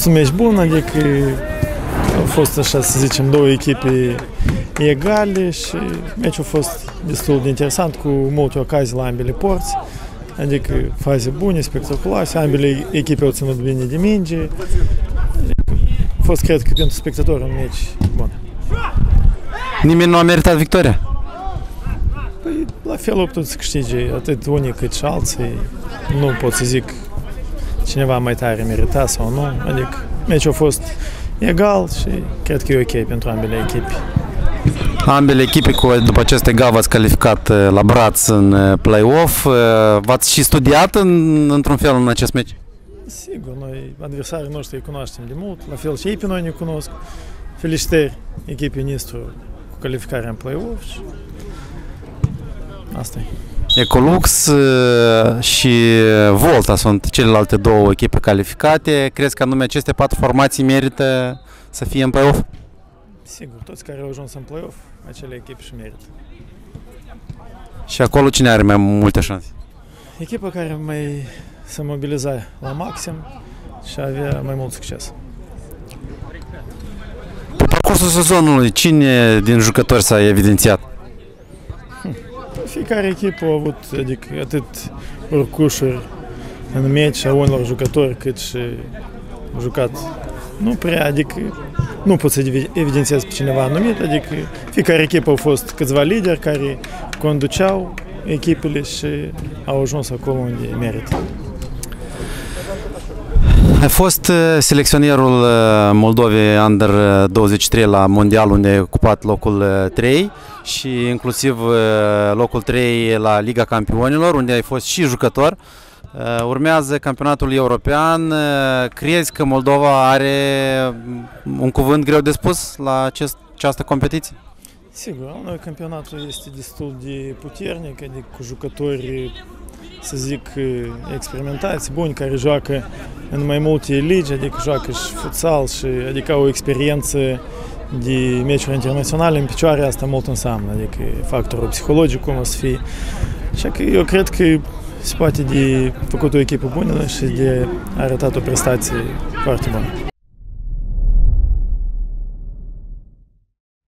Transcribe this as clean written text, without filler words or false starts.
fost un meci bun, adică au fost, așa să zicem, două echipe egale și meciul a fost destul de interesant, cu multe ocazii la ambele porți, adică faze bune, spectaculoase, ambele echipe au ținut bine de minge. A fost, cred că, pentru spectatori un meci bun. Nimeni nu a meritat victoria? Păi, la fel au putut să câștige atât unii cât și alții. Nu pot să zic cineva mai tare merita sau nu. Adică meciul a fost egal și cred că e ok pentru ambele echipe. Ambele echipe, după acest egal, v-ați calificat la braț în play-off. V-ați și studiat într-un fel în acest meci? Sigur, noi adversarii noștri îi cunoaștem de mult, la fel și ei pe noi ne cunosc. Felicitări echipei Nistru cu calificarea în play-off și asta e. Ecolux și Volta sunt celelalte două echipe calificate. Crezi că anume aceste patru formații merită să fie în play-off? Sigur, toți care au ajuns în play-off, acele echipe și merită. Și acolo cine are mai multe șanse? Echipa care mai se mobiliza la maxim și avea mai mult succes. Pe parcursul sezonului, cine din jucători s-a evidențiat? Fiecare echipă a avut, adică, atât urcușuri în meci a unor jucători, cât și jucat nu prea, adică nu pot să evidențiez pe cineva anumit, adică fiecare echipă a fost câțiva lideri care conduceau echipele și au ajuns acolo unde merită. Ai fost selecționerul Moldovei Under 23 la Mondial, unde ai ocupat locul 3 și inclusiv locul 3 la Liga Campionilor, unde ai fost și jucător. Urmează campionatul european. Crezi că Moldova are un cuvânt greu de spus la această competiție? Sigur, noi campionatul este destul de puternic, adică cu jucători, să zic, experimentați, buni, care joacă în mai multe ligi, adică joacă și futsal, și adică au o experiență de meciuri internaționale în picioare, asta mult înseamnă, adică factorul psihologic cum o să fie. Așa că eu cred că se poate de făcut o echipă bună și de arătat o prestație foarte bună.